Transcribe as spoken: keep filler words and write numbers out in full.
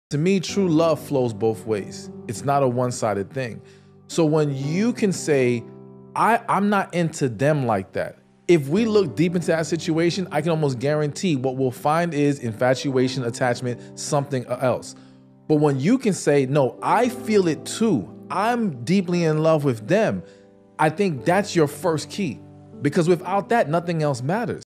To me, true love flows both ways. It's not a one-sided thing. So when you can say, I, I'm not into them like that. If we look deep into that situation, I can almost guarantee what we'll find is infatuation, attachment, something else. But when you can say, no, I feel it too. I'm deeply in love with them. I think that's your first key, because without that, nothing else matters.